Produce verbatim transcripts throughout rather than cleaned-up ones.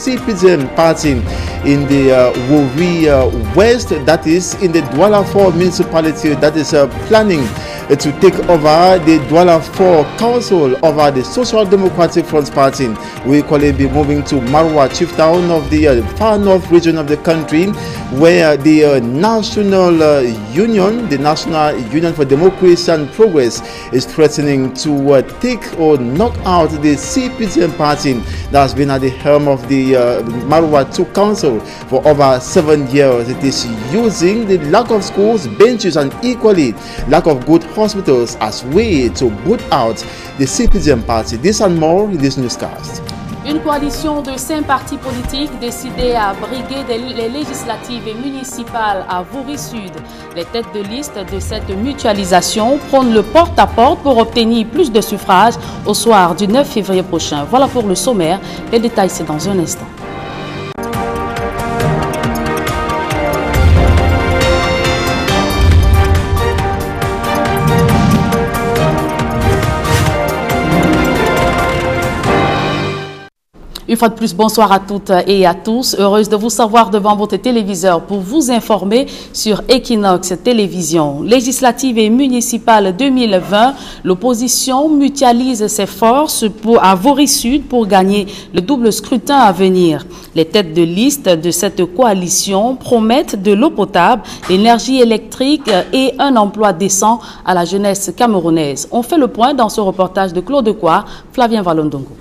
C P D M party in the uh, Wori uh, West, that is in the Douala four municipality, that is uh, planning uh, to take over the Douala four council over the Social Democratic Front Party. We call it be moving to Marwa, chief town of the uh, far north region of the country, where the uh, National uh, Union, the National Union for Democracy and Progress, is threatening to uh, take or knock out the C P D M party that has been at the helm of the uh, Marwa two council for over seven years. It is using the lack of schools, benches, and equally lack of good hospitals as way to boot out the C P D M party. This and more in this newscast. Une coalition de cinq partis politiques décidée à briguer les législatives et municipales à Vaury-Sud. Les têtes de liste de cette mutualisation prônent le porte-à-porte pour obtenir plus de suffrages au soir du neuf février prochain. Voilà pour le sommaire. Les détails, c'est dans un instant. Une fois de plus, bonsoir à toutes et à tous. Heureuse de vous savoir devant votre téléviseur pour vous informer sur Equinox Télévision. Législative et municipale deux mille vingt, l'opposition mutualise ses forces pour, à Vaury-Sud pour gagner le double scrutin à venir. Les têtes de liste de cette coalition promettent de l'eau potable, l'énergie électrique et un emploi décent à la jeunesse camerounaise. On fait le point dans ce reportage de Claude Quoi, Flavien Valondongo.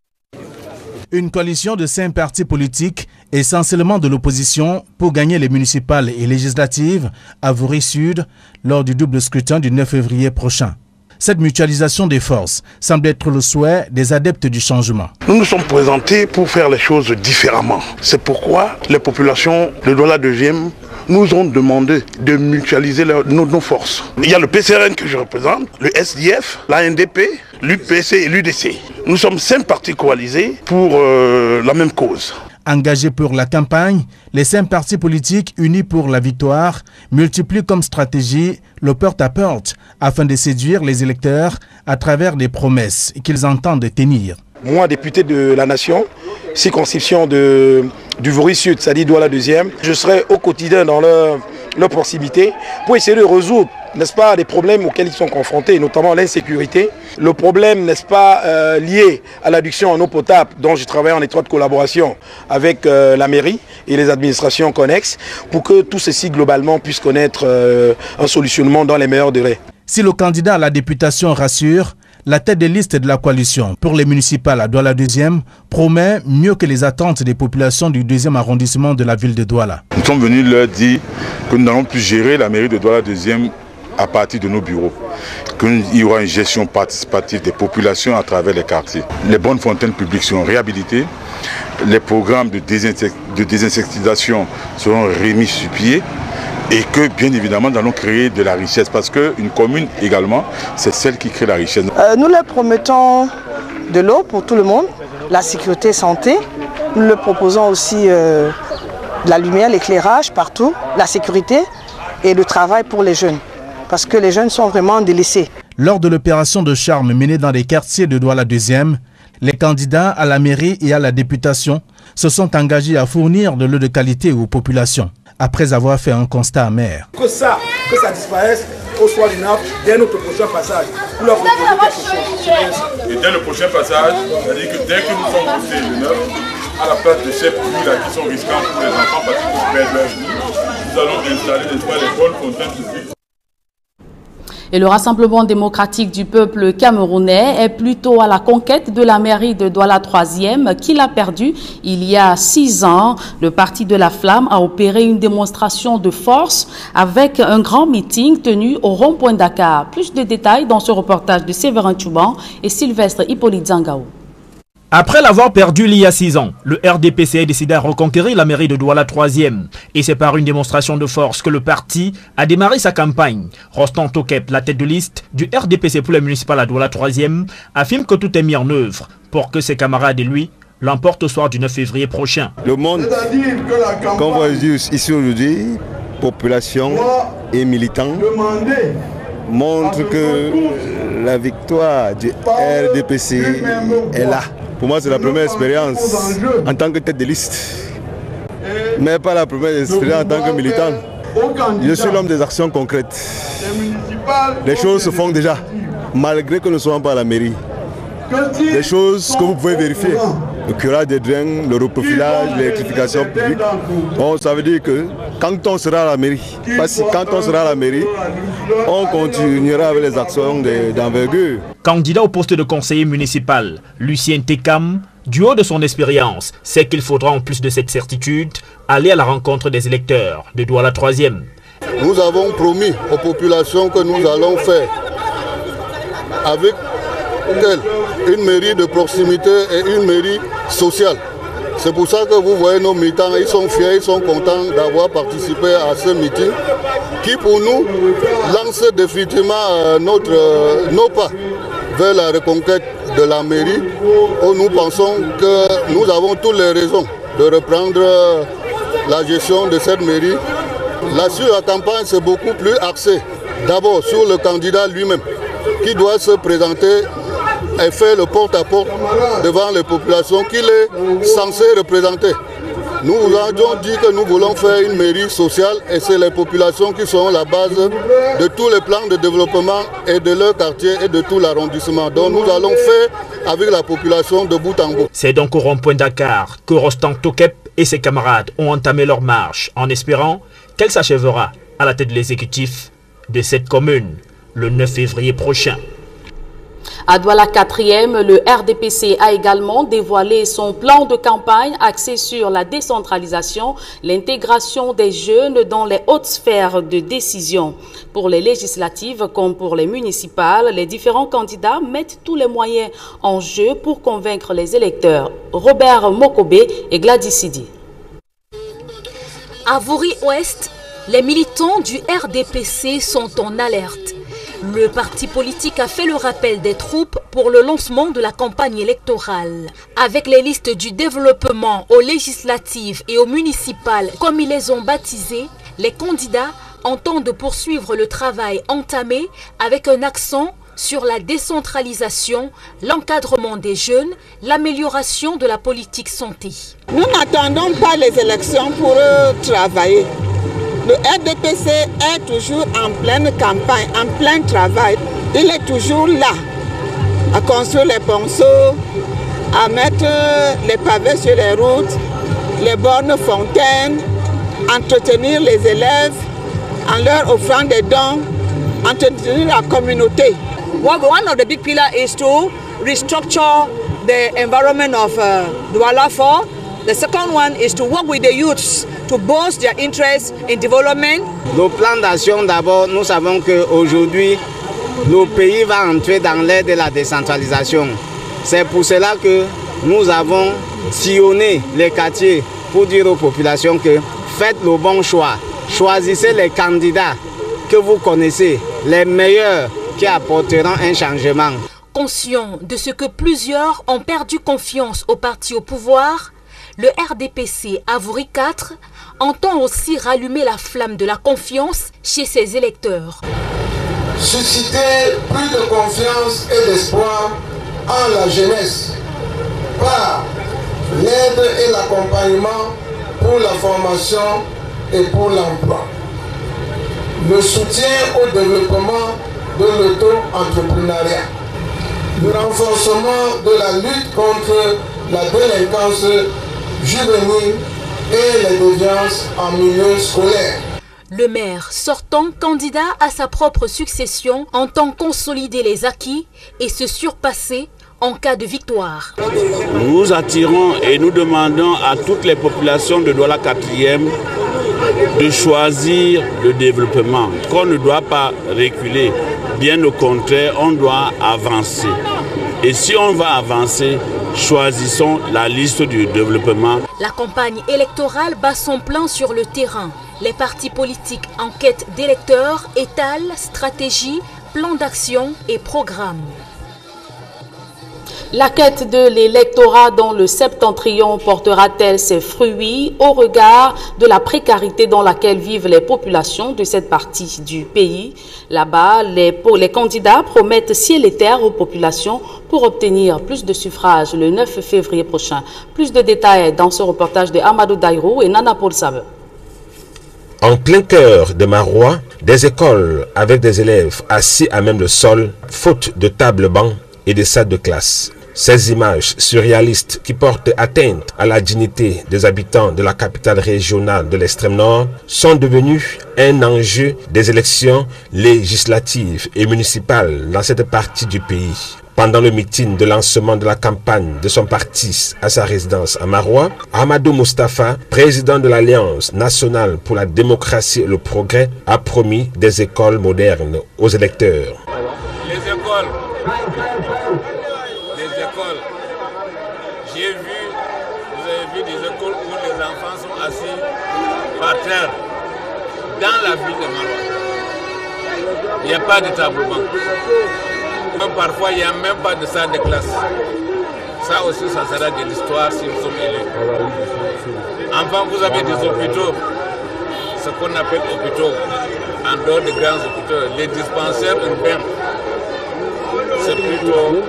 Une coalition de cinq partis politiques, essentiellement de l'opposition, pour gagner les municipales et législatives à Vaury-Sud lors du double scrutin du neuf février prochain. Cette mutualisation des forces semble être le souhait des adeptes du changement. Nous nous sommes présentés pour faire les choses différemment. C'est pourquoi les populations de Douala deuxième nous ont demandé de mutualiser leur, nos, nos forces. Il y a le P C R N que je représente, le S D F, l'A N D P, l'U P C et l'U D C. Nous sommes cinq partis coalisés pour euh, la même cause. Engagés pour la campagne, les cinq partis politiques unis pour la victoire multiplient comme stratégie le porte-à-porte afin de séduire les électeurs à travers des promesses qu'ils entendent tenir. Moi, député de la Nation, circonscription de, du Vaury-Sud, c'est-à-dire Douala deuxième, je serai au quotidien dans leur, leur proximité pour essayer de résoudre, n'est-ce pas, des problèmes auxquels ils sont confrontés, notamment l'insécurité. Le problème, n'est-ce pas, euh, lié à l'adduction en eau potable, dont je travaille en étroite collaboration avec euh, la mairie et les administrations connexes, pour que tout ceci, globalement, puisse connaître euh, un solutionnement dans les meilleurs délais. Si le candidat à la députation rassure, la tête de liste de la coalition pour les municipales à Douala deuxième promet mieux que les attentes des populations du deuxième arrondissement de la ville de Douala. Nous sommes venus leur dire que nous n'allons plus gérer la mairie de Douala deuxième à partir de nos bureaux, qu'il y aura une gestion participative des populations à travers les quartiers. Les bonnes fontaines publiques seront réhabilitées, les programmes de, désinsect de désinsectisation seront remis sur pied, et que bien évidemment nous allons créer de la richesse parce qu'une commune également c'est celle qui crée la richesse. Euh, nous leur promettons de l'eau pour tout le monde, la sécurité santé, nous leur proposons aussi euh, de la lumière, l'éclairage partout, la sécurité et le travail pour les jeunes parce que les jeunes sont vraiment délaissés. Lors de l'opération de charme menée dans les quartiers de Douala deuxième, les candidats à la mairie et à la députation se sont engagés à fournir de l'eau de qualité aux populations. Après avoir fait un constat amer. Que ça, que ça disparaisse au soir du neuf, dès notre prochain passage. Pour leur proposer quelque chose. Et dès le prochain passage, c'est-à-dire que dès que nous sommes postés le neuf, à la place de ces pluies-là qui sont risquantes pour les enfants parce qu'ils perdent leur vie, nous allons installer les bonnes fontaines publiques. Et le Rassemblement démocratique du peuple camerounais est plutôt à la conquête de la mairie de Douala troisième qu'il a perdue il y a six ans. Le Parti de la Flamme a opéré une démonstration de force avec un grand meeting tenu au rond-point Dakar. Plus de détails dans ce reportage de Séverin Tchouban et Sylvestre Hippolyte Zangao. Après l'avoir perdu il y a six ans, le R D P C a décidé à reconquérir la mairie de Douala troisième. Et c'est par une démonstration de force que le parti a démarré sa campagne. Rostan Tokep, la tête de liste du R D P C pour les municipales à Douala troisième, affirme que tout est mis en œuvre pour que ses camarades et lui l'emportent au soir du neuf février prochain. Le monde qu'on voit ici aujourd'hui, population et militants, montre que la victoire du R D P C est là. Pour moi, c'est la première expérience en tant que tête de liste. Mais pas la première expérience en tant que militant. Je suis l'homme des actions concrètes. Les choses se font déjà, malgré que nous ne soyons pas à la mairie. Des choses que vous pouvez vérifier. Le curage des drains, le reprofilage, l'électrification publique. Bon, ça veut dire que quand on sera à la mairie, parce que quand on sera à la mairie, on continuera avec les actions d'envergure. Candidat au poste de conseiller municipal, Lucien Tekam, du haut de son expérience, sait qu'il faudra en plus de cette certitude aller à la rencontre des électeurs de Douala troisième. Nous avons promis aux populations que nous allons faire avec une mairie de proximité et une mairie sociale. C'est pour ça que vous voyez nos militants, ils sont fiers, ils sont contents d'avoir participé à ce meeting qui pour nous lance définitivement notre, nos pas vers la reconquête de la mairie où nous pensons que nous avons toutes les raisons de reprendre la gestion de cette mairie. Là-dessus, la campagne c'est beaucoup plus axée d'abord sur le candidat lui-même qui doit se présenter et faire le porte-à-porte devant les populations qu'il est censé représenter. Nous vous avons dit que nous voulons faire une mairie sociale et c'est les populations qui sont la base de tous les plans de développement et de leur quartier et de tout l'arrondissement. Donc nous allons faire avec la population de bout en bout. C'est donc au rond-point Dakar que Rostan Tokep et ses camarades ont entamé leur marche en espérant qu'elle s'achèvera à la tête de l'exécutif de cette commune le neuf février prochain. À Douala quatrième, le R D P C a également dévoilé son plan de campagne axé sur la décentralisation, l'intégration des jeunes dans les hautes sphères de décision. Pour les législatives comme pour les municipales, les différents candidats mettent tous les moyens en jeu pour convaincre les électeurs. Robert Mokobé et Gladys Sidi. À Vori-Ouest, les militants du R D P C sont en alerte. Le parti politique a fait le rappel des troupes pour le lancement de la campagne électorale. Avec les listes du développement aux législatives et aux municipales, comme ils les ont baptisées, les candidats entendent poursuivre le travail entamé avec un accent sur la décentralisation, l'encadrement des jeunes, l'amélioration de la politique santé. Nous n'attendons pas les élections pour travailler. Le R D P C est toujours en pleine campagne, en plein travail. Il est toujours là, à construire les ponceaux, à mettre les pavés sur les routes, les bornes fontaines, entretenir les élèves en leur offrant des dons, entretenir la communauté. Well, one of the big pillars is to restructure the environment of uh, Douala four. The second one is to work with the youths to boost their interest in development. Nos plans d'action, d'abord, nous savons qu'aujourd'hui, le pays va entrer dans l'ère de la décentralisation. C'est pour cela que nous avons sillonné les quartiers pour dire aux populations que faites le bon choix. Choisissez les candidats que vous connaissez, les meilleurs qui apporteront un changement. Conscient de ce que plusieurs ont perdu confiance au parti au pouvoir, le R D P C à Vori quatre entend aussi rallumer la flamme de la confiance chez ses électeurs. Susciter plus de confiance et d'espoir en la jeunesse par l'aide et l'accompagnement pour la formation et pour l'emploi. Le soutien au développement de l'auto-entrepreneuriat. Le renforcement de la lutte contre la délinquance juvénile et les déviances en milieu scolaire. Le maire sortant candidat à sa propre succession entend consolider les acquis et se surpasser en cas de victoire. Nous attirons et nous demandons à toutes les populations de Douala quatrième de choisir le développement, qu'on ne doit pas reculer, bien au contraire, on doit avancer. Et si on va avancer, choisissons la liste du développement. La campagne électorale bat son plein sur le terrain. Les partis politiques en quête d'électeurs étalent stratégie, plan d'action et programme. La quête de l'électorat dans le septentrion portera-t-elle ses fruits au regard de la précarité dans laquelle vivent les populations de cette partie du pays? Là-bas, les, les candidats promettent ciel et terre aux populations pour obtenir plus de suffrages le neuf février prochain. Plus de détails dans ce reportage de Amadou Daïrou et Nana Paul Sabe. En plein cœur de Marois, des écoles avec des élèves assis à même le sol, faute de table-banc et de salles de classe. Ces images surréalistes qui portent atteinte à la dignité des habitants de la capitale régionale de l'extrême nord sont devenues un enjeu des élections législatives et municipales dans cette partie du pays. Pendant le meeting de lancement de la campagne de son parti à sa résidence à Marois, Amadou Moustapha, président de l'Alliance nationale pour la démocratie et le progrès, a promis des écoles modernes aux électeurs. Les écoles, les écoles, j'ai vu, vous avez vu des écoles où les enfants sont assis par terre dans la ville de Marois. Il n'y a pas de tableau-banc. Même parfois, il n'y a même pas de salle de classe. Ça aussi, ça sera de l'histoire si nous sommes élus. Enfin, vous avez des hôpitaux, ce qu'on appelle hôpitaux, en dehors des grands hôpitaux. Les dispensaires urbains, c'est plutôt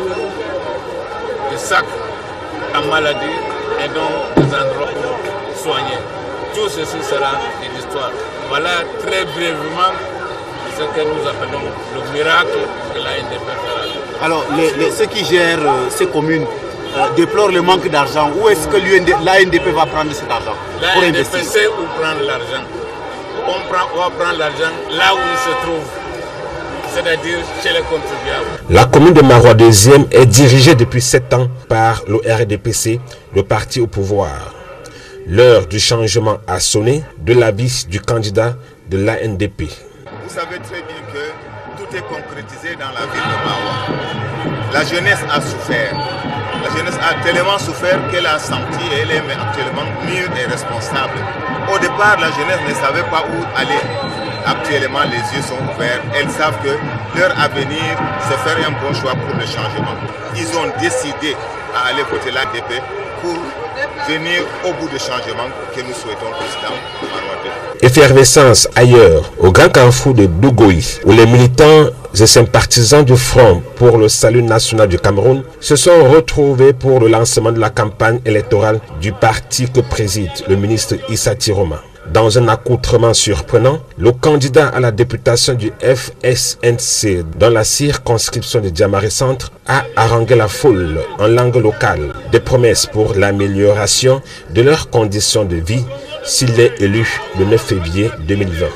des sacs en maladie et donc des endroits pour soigner. Tout ceci sera de l'histoire. Voilà très brièvement ce que nous appelons le miracle de l'A N D P fera. Alors, les, les, ceux qui gèrent euh, ces communes euh, déplorent le manque d'argent. Où est-ce que l'A N D P va prendre cet argent pour investir? L'A N D P sait où prendre l'argent. On, prend, on va prendre l'argent là où il se trouve, c'est-à-dire chez les contribuables. La commune de Marois deuxième est dirigée depuis sept ans par le R D P C, le parti au pouvoir. L'heure du changement a sonné de l'avis du candidat de l'A N D P. Vous savez très bien que tout est concrétisé dans la ville de Marois. La jeunesse a souffert. La jeunesse a tellement souffert qu'elle a senti et elle est actuellement mûre et responsable. Au départ, la jeunesse ne savait pas où aller. Actuellement, les yeux sont ouverts. Elles savent que leur avenir, c'est faire un bon choix pour le changement. Ils ont décidé à aller voter l'A N D P pour venir au bout du changement que nous souhaitons tous dans Marois. Effervescence ailleurs, au grand carrefour de Dougoï, où les militants et sympathisants du Front pour le salut national du Cameroun se sont retrouvés pour le lancement de la campagne électorale du parti que préside le ministre Issa Tiroma. Dans un accoutrement surprenant, le candidat à la députation du F S N C dans la circonscription de Diamare Centre a harangué la foule en langue locale des promesses pour l'amélioration de leurs conditions de vie s'il est élu le neuf février deux mille vingt.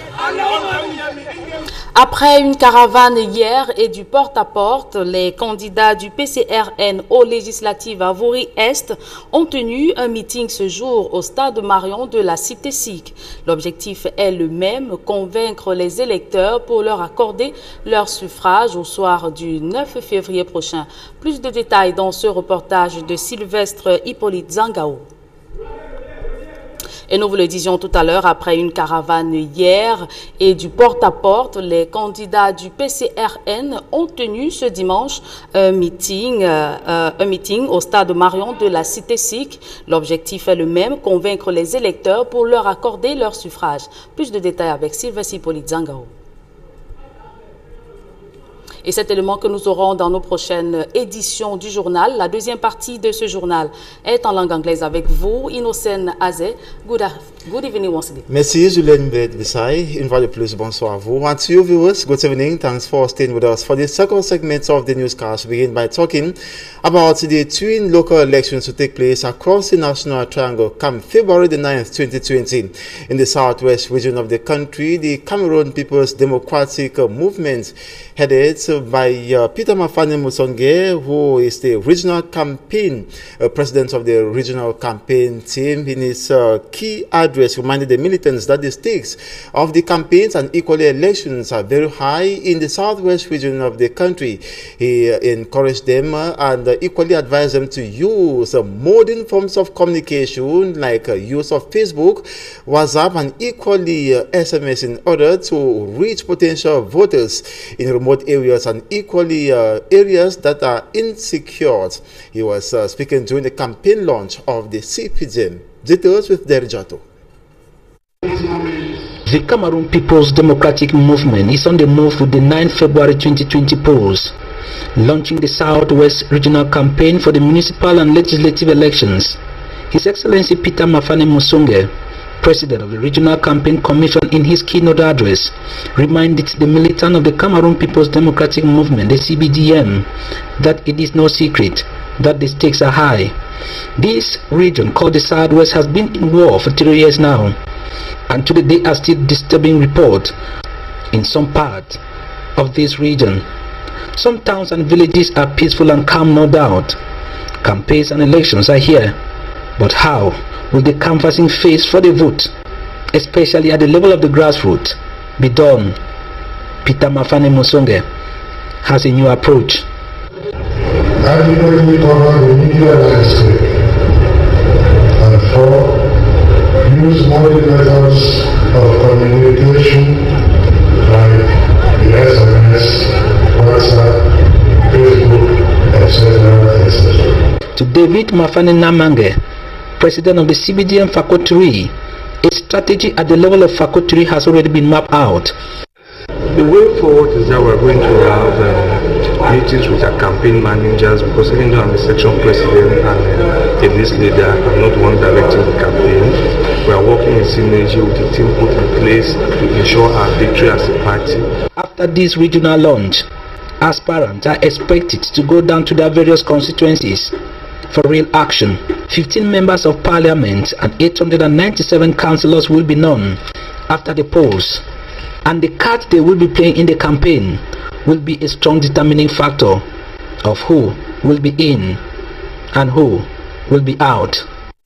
Après une caravane hier et du porte-à-porte, les candidats du P C R N aux législatives à Vouri-Est ont tenu un meeting ce jour au stade Marion de la Cité Sikh. L'objectif est le même, convaincre les électeurs pour leur accorder leur suffrage au soir du neuf février prochain. Plus de détails dans ce reportage de Sylvestre Hippolyte Zangao. Et nous vous le disions tout à l'heure, après une caravane hier et du porte-à-porte, les candidats du P C R N ont tenu ce dimanche un meeting, euh, un meeting au stade Marion de la Cité Sikh. L'objectif est le même, convaincre les électeurs pour leur accorder leur suffrage. Plus de détails avec Sylvestre Hippolyte Zangao. Et cet élément que nous aurons dans nos prochaines éditions du journal. La deuxième partie de ce journal est en langue anglaise avec vous, Innocent Azé. Good, good evening once again. Merci Julien Bissay. Une fois de plus, bonsoir à vous. And to you viewers, good evening. Thanks for staying with us for the second segment of the newscast. We begin by talking about the twin local elections to take place across the National Triangle come February the ninth, twenty twenty. In the southwest region of the country, the Cameroon People's Democratic Movement, headed by uh, Peter Mafane Musonge, who is the regional campaign uh, president of the regional campaign team, in his uh, key ad address reminded the militants that the stakes of the campaigns and equally elections are very high in the southwest region of the country. He uh, encouraged them uh, and uh, equally advised them to use uh, modern forms of communication like uh, use of Facebook, WhatsApp, and equally uh, S M S in order to reach potential voters in remote areas and equally uh, areas that are insecure. He was uh, speaking during the campaign launch of the C P D M. Details with Derjato. The Cameroon People's Democratic Movement is on the move with the ninth February twenty twenty polls, launching the Southwest Regional Campaign for the municipal and legislative elections. His Excellency Peter Mafane Musonge, President of the Regional Campaign Commission, in his keynote address, reminded the militant of the Cameroon People's Democratic Movement, the C B D M, that it is no secret that the stakes are high. This region, called the Southwest, has been in war for three years now, and today there are still disturbing reports in some parts of this region. Some towns and villages are peaceful and calm, no doubt. Campaigns and elections are here, but how will the canvassing phase for the vote, especially at the level of the grassroots, be done? Peter Mafane Musonge has a new approach. Adequately cover the media landscape, and four, use modern methods of communication like the S M S, WhatsApp, Facebook, et cetera, et cetera. To David Mafane Namange, President of the C B D M Fakoturi, a strategy at the level of Fakoturi has already been mapped out. The way forward is that we're going to have uh, meetings with our campaign managers, because even though I'm the section president and uh, a list leader, I'm not the one directing the campaign. We are working in synergy with the team put in place to ensure our victory as a party. After this regional launch, aspirants are expected to go down to their various constituencies for real action. fifteen members of parliament and eight hundred ninety-seven councillors will be known after the polls, and the card they will be playing in the campaign will be a strong determining factor of who will be in and who will be out.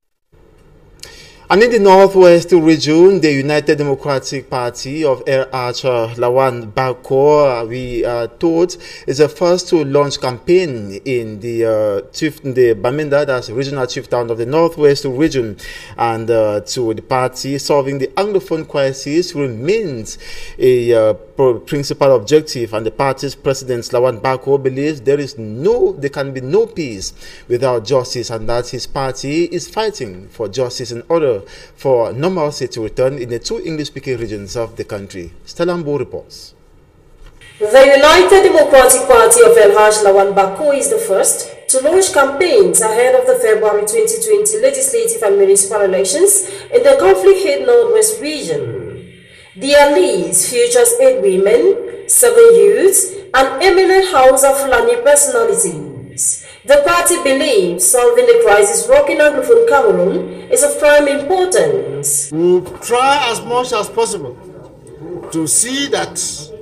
And in the Northwest region, the United Democratic Party of Air Archer Lawan Bako, uh, we are told, is the first to launch campaign in the uh, chief, the Bamenda, that's regional chief town of the Northwest region, and uh, to the party solving the Anglophone crisis remains a uh, principal objective, and the party's president Lawan Bako believes there is no, there can be no peace without justice, and that his party is fighting for justice in order for normalcy to return in the two English-speaking regions of the country. Stellambo reports. The United Democratic Party of El Haj Lawan Bako is the first to launch campaigns ahead of the February twenty twenty legislative and municipal elections in the conflict-hit Northwest region. Their list features eight women, seven youths, and eminent House of Fulani personalities. The party believes solving the crisis rocking Anglophone Cameroon is of prime importance. We will try as much as possible to see that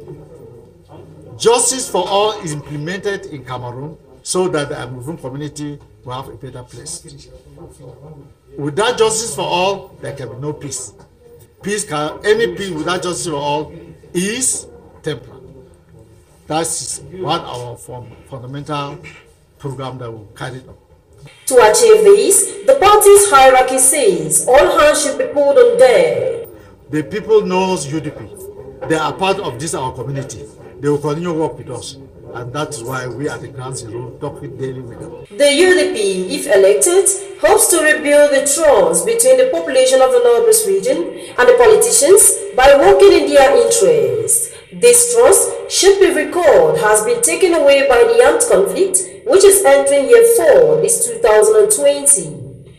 justice for all is implemented in Cameroon so that the Anglophone community will have a better place. Without justice for all, there can be no peace. Peace can, any peace without justice for all is temporary. That's one of our fundamental program that will carry it on. To achieve this, the party's hierarchy says all hands should be pulled on deck. The people knows U D P. They are part of this our community. They will continue to work with us, and that is why we at the Ground Zero talking daily with them. The U D P, if elected, hopes to rebuild the trust between the population of the Northwest region and the politicians by working in their interests. This trust, should be recalled, has been taken away by the armed conflict, which is entering year four this two thousand twenty.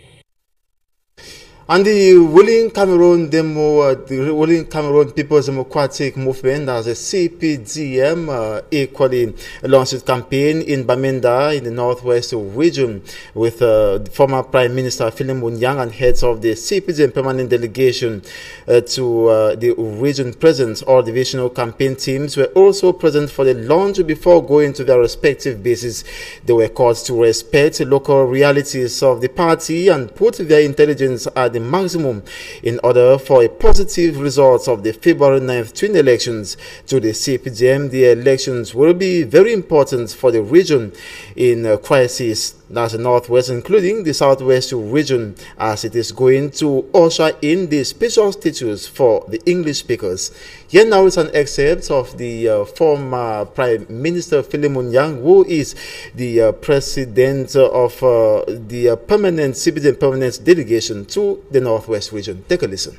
And the ruling Cameroon Demo, uh, the ruling Cameroon People's Democratic Movement, as a C P D M, uh, equally launched its campaign in Bamenda in the Northwest region with uh, the former Prime Minister Philip Munyang and heads of the C P D M permanent delegation uh, to uh, the region present. All divisional campaign teams were also present for the launch before going to their respective bases. They were called to respect local realities of the party and put their intelligence at the maximum in order for a positive result of the February ninth twin elections. To the C P D M, the elections will be very important for the region in uh, crisis. That's the Northwest, including the Southwest region, as it is going to usher in the special status for the English speakers. Here now is an excerpt of the uh, former Prime Minister Philemon Yang, who is the uh, president of uh, the uh, permanent C P D M permanent delegation to the Northwest region. Take a listen.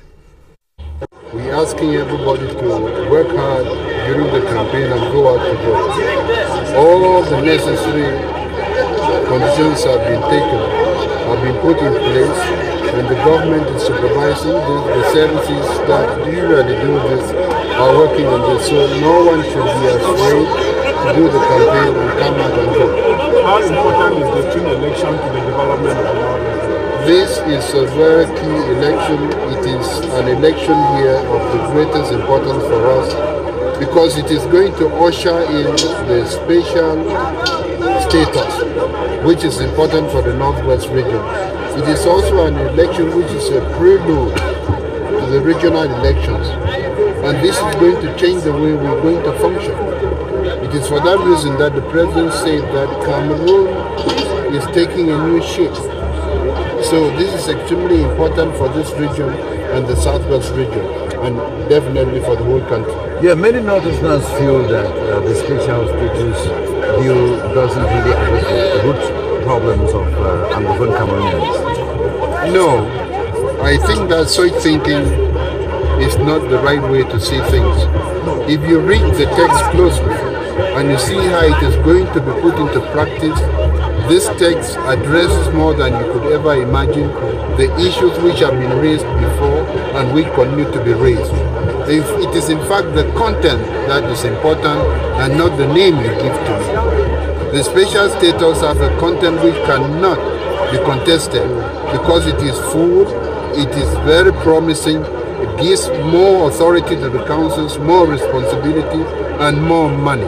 We're asking everybody to work hard during the campaign and go out to vote. All the necessary conditions have been taken, have been put in place, and the government is supervising the, the services that usually do this are working on this. So no one should be afraid to do the campaign and come out and vote. How important is the twin election to the development of our region? This is a very key election. It is an election here of the greatest importance for us because it is going to usher in the special status, which is important for the Northwest region. It is also an election which is a prelude to the regional elections, and this is going to change the way we're going to function. It is for that reason that the President said that Cameroon is taking a new shape. So this is extremely important for this region and the Southwest region, and definitely for the whole country. Yeah, many Northerners feel that uh, the special status deal doesn't really address the root problems of uh, Anglophone Cameroonians. No, I think that such thinking is not the right way to see things. If you read the text closely and you see how it is going to be put into practice, this text addresses more than you could ever imagine the issues which have been raised before and which continue to be raised. It is in fact the content that is important and not the name you give to it. The special status has a content which cannot be contested because it is full, it is very promising, it gives more authority to the councils, more responsibility and more money.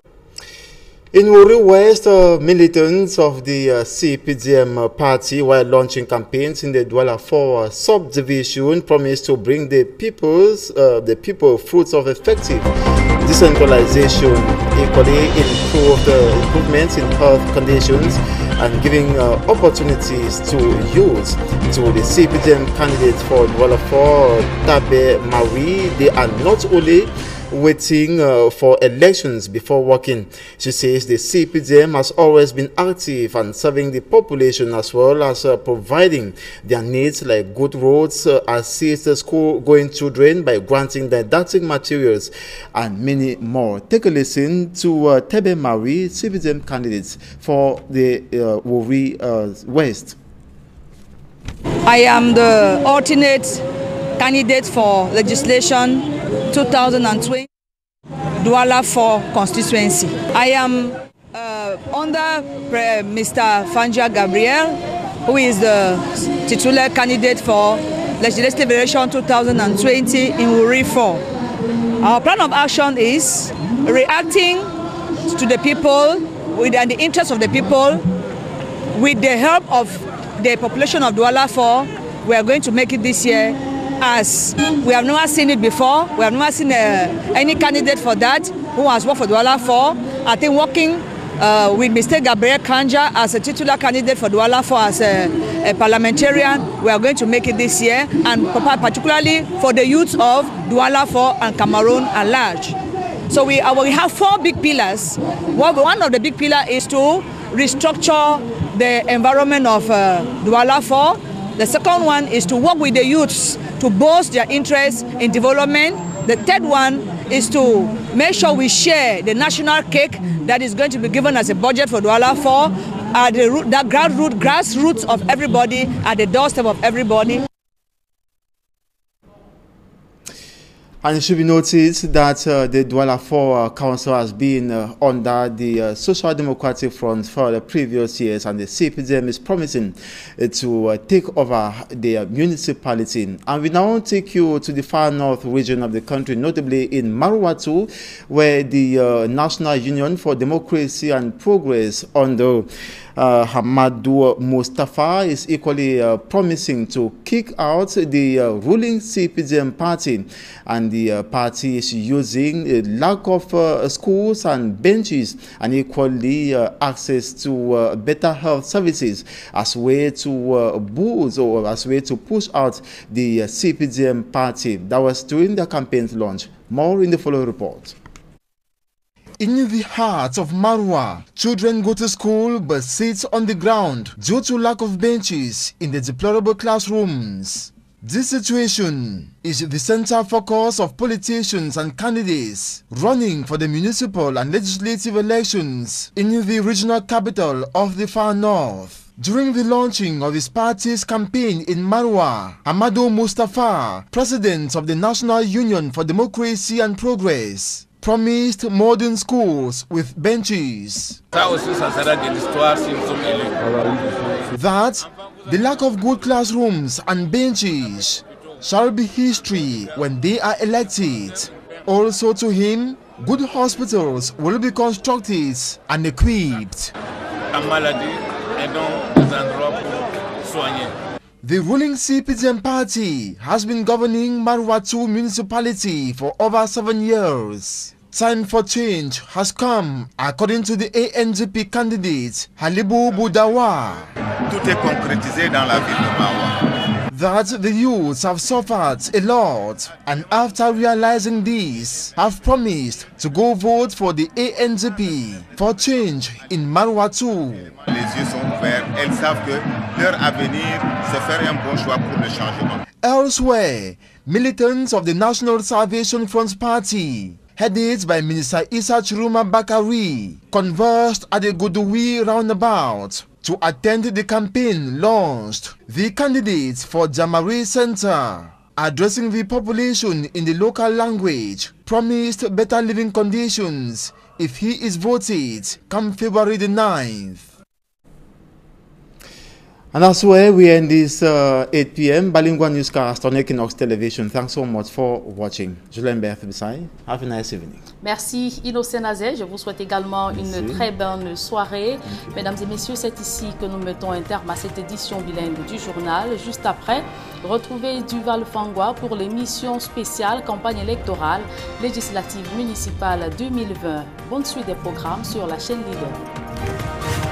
In Wuri West, uh, militants of the uh, C P D M uh, party, while launching campaigns in the Douala four uh, subdivision, promised to bring the people's uh, the people fruits of effective decentralization, equally improve the improvements in health conditions, and giving uh, opportunities to youth. To the C P D M candidate for Douala four, Tabe Marie, they are not only waiting uh, for elections before working. She says the C P D M has always been active and serving the population as well as uh, providing their needs like good roads, uh, assist the school-going children by granting didactic materials, and many more. Take a listen to uh, Tebe Marie, C P D M candidates for the uh, Wuri uh, West. I am the alternate candidate for legislation two thousand twenty Douala four constituency. I am uh, under uh, Mister Fanja Gabriel, who is the titular candidate for legislative election two thousand twenty in Wuri four. Our plan of action is reacting to the people within the interest of the people with the help of the population of Douala four. We are going to make it this year, as we have never seen it before. We have never seen uh, any candidate for that who has worked for Douala four. I think working uh, with Mister Gabriel Kanja as a titular candidate for Douala four as a, a parliamentarian, we are going to make it this year, and particularly for the youth of Douala four and Cameroon at large. So we, uh, we have four big pillars. One of the big pillars is to restructure the environment of uh, Douala four. The second one is to work with the youths to boost their interest in development. The third one is to make sure we share the national cake that is going to be given as a budget for Douala four at the root, that grassroots, grassroots of everybody, at the doorstep of everybody. And it should be noticed that uh, the Douala four uh, Council has been uh, under the uh, Social Democratic Front for the previous years, and the C P D M is promising uh, to uh, take over the uh, municipality. And we now take you to the far north region of the country, notably in Maruatu, where the uh, National Union for Democracy and Progress under uh, Hamadou Mustafa is equally uh, promising to kick out the uh, ruling C P D M party, and the uh, party is using a lack of uh, schools and benches and equally uh, access to uh, better health services as way to uh, boost or as way to push out the uh, C P D M party. That was during the campaign's launch. More in the following report. In the heart of Marwa, children go to school but sit on the ground due to lack of benches in the deplorable classrooms. This situation is the center focus of politicians and candidates running for the municipal and legislative elections in the regional capital of the far north. During the launching of his party's campaign in Marwa, Hamadou Mustafa, president of the National Union for Democracy and Progress, promised modern schools with benches. That the lack of good classrooms and benches shall be history when they are elected. Also to him, good hospitals will be constructed and equipped. The ruling C P D M party has been governing Marwa two municipality for over seven years. Time for change has come, according to the A N G P candidate Halibou Boudawa. Tout est concrétisé dans la ville de Marwa. That the youths have suffered a lot, and after realizing this, have promised to go vote for the A N G P for change in Marwa two. Les yeux sont ouverts, elles savent que leur avenir, c'est faire un bon choix pour le changement. Elsewhere, militants of the National Salvation Front Party, headed by Minister Issa Chiruma Bakari, conversed at the Godoui roundabout to attend the campaign launched. The candidate for Jamari Center, addressing the population in the local language, promised better living conditions if he is voted come February the ninth. And that's where we end this uh, eight p m Bilingual newscast on Equinox Television. Thanks so much for watching. Julien Berthe Bissay, have a nice evening. Merci Innocent Nazé. Je vous souhaite également Merci. une très bonne soirée. Mesdames et messieurs, c'est ici que nous mettons un terme à cette édition bilingue du journal. Juste après, retrouvez Duval Fangwa pour l'émission spéciale campagne électorale législative municipale deux mille vingt. Bonne suite des programmes sur la chaîne Leader.